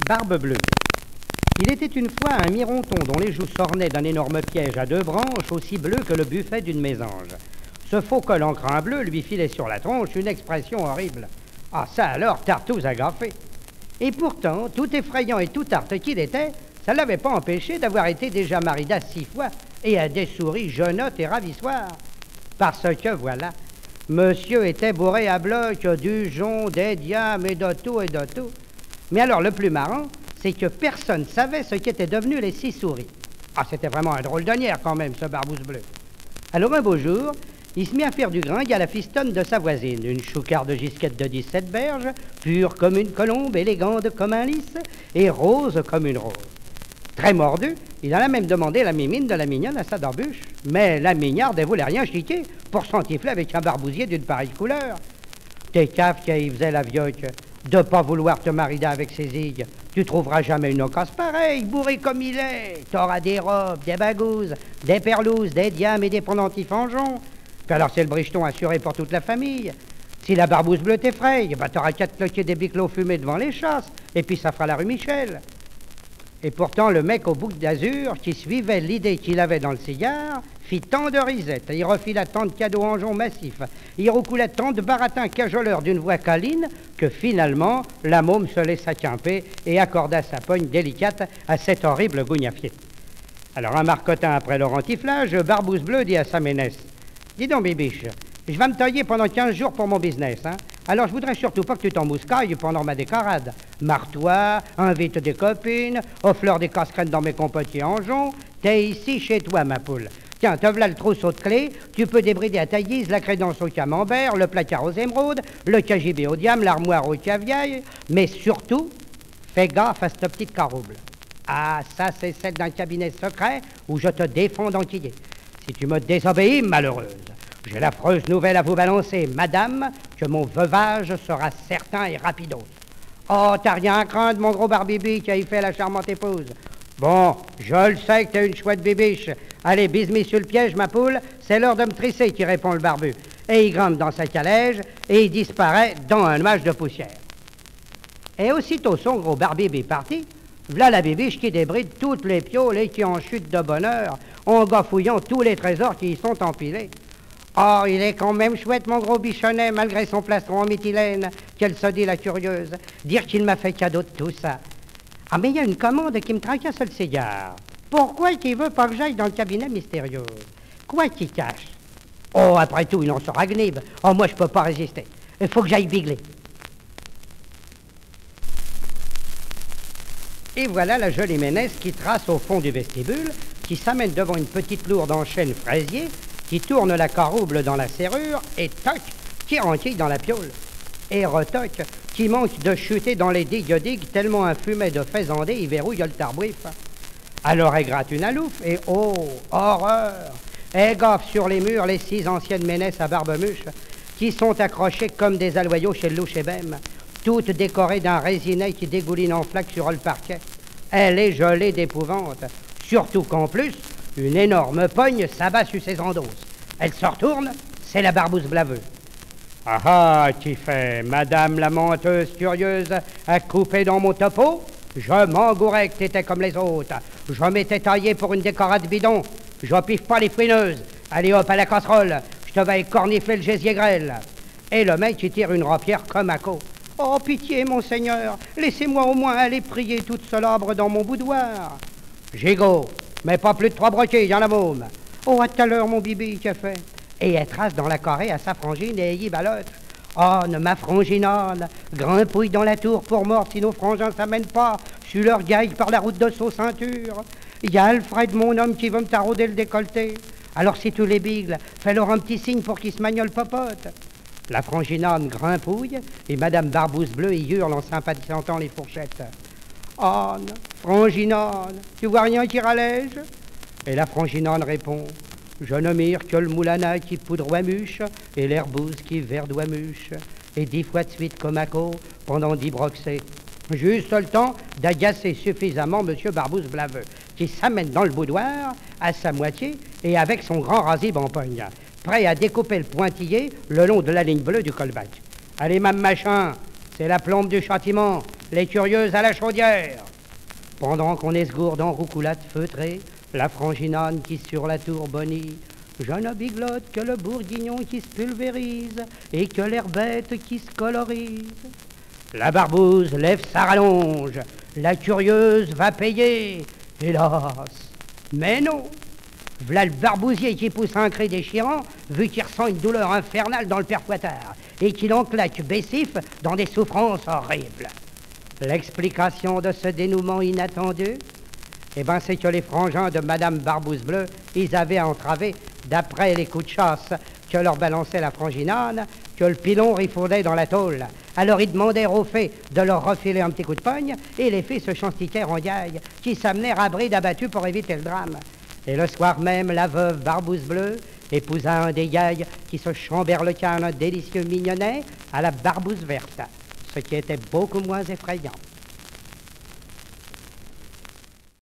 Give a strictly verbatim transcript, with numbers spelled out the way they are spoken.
Barbe bleue. Il était une fois un mironton dont les joues s'ornaient d'un énorme piège à deux branches, aussi bleu que le buffet d'une mésange. Ce faux col en crin bleu lui filait sur la tronche une expression horrible. Ah ça alors, Tartouze a gaffé. Et pourtant, tout effrayant et tout tarte qu'il était, ça ne l'avait pas empêché d'avoir été déjà marié six fois et à des souris jeunottes et ravissoires. Parce que voilà, monsieur était bourré à bloc du jonc, des diamants et de tout et de tout. Mais alors le plus marrant, c'est que personne ne savait ce qu'étaient devenus les six souris. Ah, c'était vraiment un drôle de nière quand même, ce Barbouze bleu. Alors un beau jour, il se mit à faire du gringue à la fistonne de sa voisine, une choucarde gisquette de dix-sept berges, pure comme une colombe, élégante comme un lys, et rose comme une rose. Très mordu, il en a même demandé la mimine de la mignonne à sa darbuche. Mais la mignarde, elle voulait rien chiquer pour s'entifler avec un barbousier d'une pareille couleur. T'es caf qui faisait la vioque, de pas vouloir te marier avec ses zigues. Tu trouveras jamais une occasion pareille, bourré comme il est. T'auras des robes, des bagouses, des perlouses, des diamants et des pendentifs en jonc. Puis alors c'est le bricheton assuré pour toute la famille. Si la Barbouze bleue t'effraie, bah t'auras qu'à te cloquer des biquelots fumés devant les chasses, et puis ça fera la rue Michel. Et pourtant, le mec au bouc d'azur, qui suivait l'idée qu'il avait dans le cigare, fit tant de risettes, il refila tant de cadeaux en jonc massif, il roucoula tant de baratins cajoleurs d'une voix câline, que finalement, la môme se laissa quimper et accorda sa pogne délicate à cet horrible gougnafier. Alors, un marcotin après leur rentiflage, Barbouze bleu dit à sa ménesse, « Dis donc, bibiche, je vais me tailler pendant quinze jours pour mon business, hein. Alors je voudrais surtout pas que tu t'emmouscailles pendant ma décarade. Marre-toi, invite des copines, offre-leur des casse-crênes dans mes compotiers en jonc. T'es ici chez toi, ma poule. Tiens, te v'là le trousseau de clés, tu peux débrider à ta guise la crédence au camembert, le placard aux émeraudes, le K G B au diable, l'armoire au caviar, mais surtout, fais gaffe à cette petite carouble. Ah, ça c'est celle d'un cabinet secret où je te défends d'enquiller. Si tu me désobéis, malheureuse, j'ai l'affreuse nouvelle à vous balancer, madame, que mon veuvage sera certain et rapidos. Oh, t'as rien à craindre, mon gros barbibi qui a y fait la charmante épouse. Bon, je le sais que t'es une chouette bibiche. Allez, bise-moi sur le piège, ma poule, c'est l'heure de me trisser, qui répond le barbu. Et il grimpe dans sa calèche et il disparaît dans un nuage de poussière. Et aussitôt son gros barbibi parti, v'là la bibiche qui débride toutes les pioles et qui en chute de bonheur en gafouillant tous les trésors qui y sont empilés. Oh, il est quand même chouette, mon gros bichonnet, malgré son plastron en méthylène, qu'elle se dit la curieuse. Dire qu'il m'a fait cadeau de tout ça. Ah, mais il y a une commande qui me tracasse le cigare. Pourquoi qu'il veut pas que j'aille dans le cabinet mystérieux? Quoi qu'il cache? Oh, après tout, il en sera gnib. Oh, moi, je peux pas résister. Il faut que j'aille bigler. Et voilà la jolie ménesse qui trace au fond du vestibule, qui s'amène devant une petite lourde en chêne fraisier, qui tourne la carouble dans la serrure, et toc, qui renquille dans la piole. Et retoc, qui manque de chuter dans les digues-digues, tellement un fumet de faisandé y verrouille le tarbouif. Alors elle gratte une alouffe, et oh, horreur! Elle gaffe sur les murs les six anciennes ménesses à barbe-mouche, qui sont accrochées comme des aloyaux chez le loup chez Bem, toutes décorées d'un résinet qui dégouline en flaques sur le parquet. Elle est gelée d'épouvante, surtout qu'en plus, une énorme pogne s'abat sur ses endosses. Elle se retourne, c'est la Barbouze blaveuse. Ah ah, qui fait, madame la menteuse curieuse, à couper dans mon topo? Je m'engourais que t'étais comme les autres. Je m'étais taillé pour une décorade bidon. Je piffe pas les fouineuses. Allez hop à la casserole, je te vais écornifler le gésier grêle. Et le mec qui tire une rapière comme à co. Oh, pitié, monseigneur, laissez-moi au moins aller prier toute celabre dans mon boudoir. Gigot, mais pas plus de trois broquets, y'en a môme. Oh, à tout à l'heure, mon bibi, qu'a fait? Et elle trace dans la carrée à sa frangine et y balotte. Oh, ne ma franginonne, grimpouille dans la tour pour mort si nos frangins s'amènent pas sur leur gaille par la route de sa ceinture. Il y a Alfred, mon homme, qui veut me tarauder le décolleté. Alors si tu les bigles, fais-leur un petit signe pour qu'ils se magnolent popote. La franginonne grimpouille et madame Barbouze bleue y hurle en sympathisant les fourchettes. Oh, franginonne, tu vois rien qui rallège? Et la franginonne répond, je ne mire que le moulana qui poudroie mûche et l'herbouse qui verdoie mûche, et dix fois de suite comme à co pendant dix broxés. Juste le temps d'agacer suffisamment monsieur Barbouze blaveux, qui s'amène dans le boudoir à sa moitié et avec son grand rasib en pogne, prêt à découper le pointillé le long de la ligne bleue du colbac. Allez, mam machin, c'est la plombe du châtiment. les curieuses à la chaudière. Pendant qu'on esgourde en roucoulade feutrée, la franginane qui sur la tour bonnie, je ne biglotte que le bourguignon qui se pulvérise et que l'herbette qui se colorise. La barbouze lève sa rallonge, la curieuse va payer, hélas, mais non. V'là le barbousier qui pousse un cri déchirant, vu qu'il ressent une douleur infernale dans le perfoitar, et qu'il en claque baissif dans des souffrances horribles. L'explication de ce dénouement inattendu, eh ben, c'est que les frangins de Madame Barbouze Bleue, ils avaient entravé, d'après les coups de chasse que leur balançait la franginane, que le pilon rifaudait dans la tôle. Alors ils demandèrent aux fées de leur refiler un petit coup de pogne, et les fées se chantiquèrent en gaille, qui s'amenèrent à bride abattu pour éviter le drame. Et le soir même, la veuve Barbouze Bleue épousa un des gailles qui se chamberlequin un délicieux mignonnet à la barbouze verte, ce qui était beaucoup moins effrayant.